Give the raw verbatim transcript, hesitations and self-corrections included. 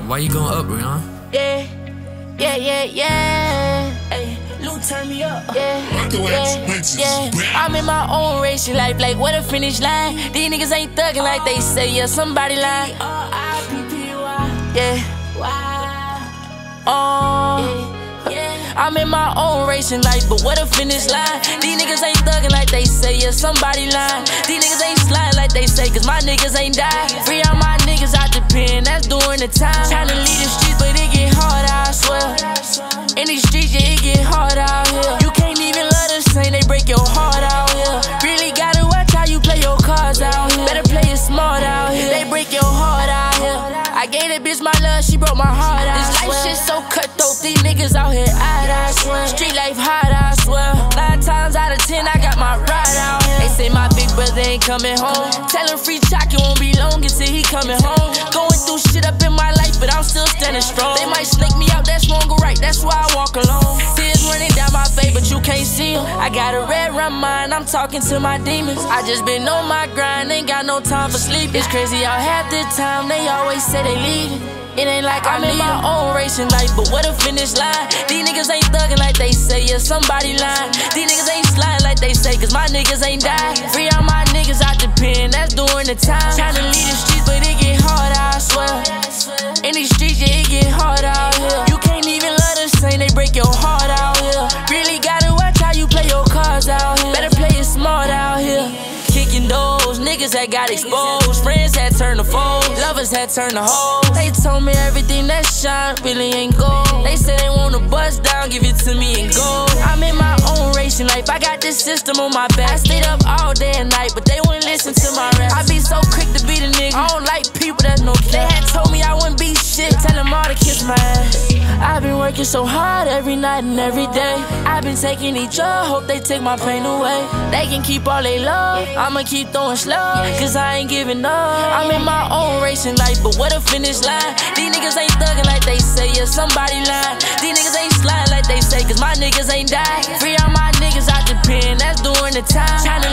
Why you going up, Rihanna? Yeah, yeah, yeah, yeah. Hey, Luke, turn me up. yeah, yeah, yeah. I'm in my own racing life, like what a finish line. These niggas ain't thuggin' like they say, yeah, somebody lying. Yeah, oh. I'm in my own racing life, but what a finish line. These niggas ain't thuggin' like they say, yeah, somebody lying. These niggas ain't sliding like they say, cause my niggas ain't died. Free all my niggas out the pen, that's during the time. Tryna lead the streets, but it get hard, I swear. In these streets, yeah, it get hard out here. You can't even love the same, they break your heart out here. Really gotta watch how you play your cards out here. Better play it smart out here. They break your heart out here. I gave that bitch my love, she broke my heart out. This life shit so cutthroat, these niggas out here out, I swear. Street life hot, I swear. Nine times out of ten, I got my ride out here. They say my big brother ain't coming home. Tell him free chalk, it won't be long until he coming home. Going through shit up in my life, but I'm still standing strong. They might snake me out, that's wrong or right, that's why I walk alone. Tears running down my face, but you can't see them. I got a red rum mind, I'm talking to my demons. I just been on my grind, ain't got no time for sleep. It's crazy how half the time they always say they leaving. It ain't like I'm in my own racing life, but what a finish line. These niggas ain't thuggin' like they say, yeah, somebody lying. These niggas ain't sliding like they say, cause my niggas ain't died. Free all my niggas out the pen, that's during the time. Tryna lead the streets, but it get hard, I swear. In these streets, yeah, it get hard out here. You can't even love the same, they break your heart out here. Really gotta watch how you play your cards out here. Better play it smart out here. Kicking doors, niggas that got exposed. Friends had turned to foes, lovers had turned to hoes. They told me everything that shine really ain't gold. They said they wanna bust down, give it to me and go. I'm in my own racing life, I got this system on my back. I stayed up all day and night, but they wouldn't listen to my rap. I be so quick to beat a nigga, I don't like people that's no cap. They had told me I wouldn't be shit, tell them all to kiss my ass. I've been working so hard every night and every day. I've been taking each other, hope they take my pain away. They can keep all they love, I'ma keep throwing slow, cause I ain't giving up. I'm in my own racing life, but what a finish line. These niggas ain't thuggin' like they say, yeah, somebody lying. These niggas ain't sliding like they say, cause my niggas ain't died. Free all my niggas out the pen, that's during the time. Tryna